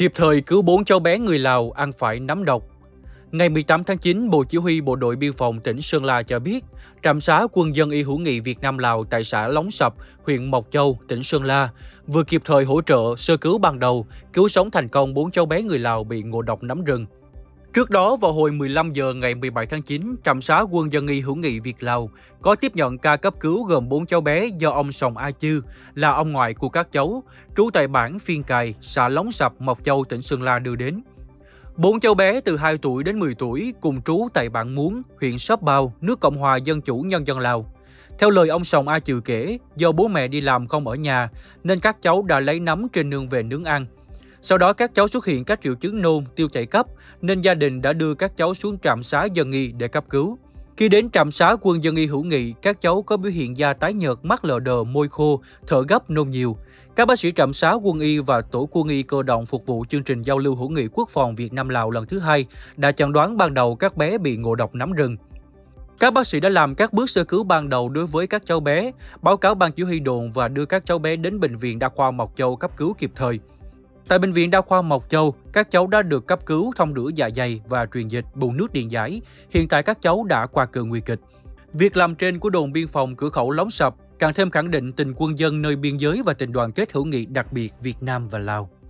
Kịp thời cứu 4 cháu bé người Lào ăn phải nấm độc. Ngày 18 tháng 9, Bộ Chỉ huy Bộ đội Biên phòng tỉnh Sơn La cho biết, trạm xá quân dân y hữu nghị Việt Nam Lào tại xã Lóng Sập, huyện Mộc Châu, tỉnh Sơn La vừa kịp thời hỗ trợ sơ cứu ban đầu, cứu sống thành công 4 cháu bé người Lào bị ngộ độc nấm rừng. Trước đó, vào hồi 15 giờ ngày 17 tháng 9, trạm xá quân dân y hữu nghị Việt Lào có tiếp nhận ca cấp cứu gồm 4 cháu bé do ông Sòng A Chư, là ông ngoại của các cháu, trú tại bản Phiên Cài, xã Lóng Sập, Mộc Châu, tỉnh Sơn La đưa đến. 4 cháu bé từ 2 tuổi đến 10 tuổi cùng trú tại bản Muống, huyện Sốp Bao, nước Cộng hòa Dân chủ Nhân dân Lào. Theo lời ông Sòng A Chư kể, do bố mẹ đi làm không ở nhà nên các cháu đã lấy nấm trên nương về nướng ăn. Sau đó các cháu xuất hiện các triệu chứng nôn, tiêu chảy cấp nên gia đình đã đưa các cháu xuống trạm xá dân y để cấp cứu. Khi đến trạm xá quân dân y hữu nghị, các cháu có biểu hiện da tái nhợt, mắt lờ đờ, môi khô, thở gấp, nôn nhiều. Các bác sĩ trạm xá quân y và tổ quân y cơ động phục vụ chương trình giao lưu hữu nghị quốc phòng Việt Nam Lào lần thứ 2 đã chẩn đoán ban đầu các bé bị ngộ độc nấm rừng. Các bác sĩ đã làm các bước sơ cứu ban đầu đối với các cháu bé, báo cáo ban chỉ huy đồn và đưa các cháu bé đến bệnh viện Đa khoa Mộc Châu cấp cứu kịp thời. Tại bệnh viện Đa khoa Mộc Châu, các cháu đã được cấp cứu thông rửa dạ dày và truyền dịch, bù nước điện giải. Hiện tại các cháu đã qua cơn nguy kịch. Việc làm trên của đồn biên phòng cửa khẩu Lóng Sập càng thêm khẳng định tình quân dân nơi biên giới và tình đoàn kết hữu nghị đặc biệt Việt Nam và Lào.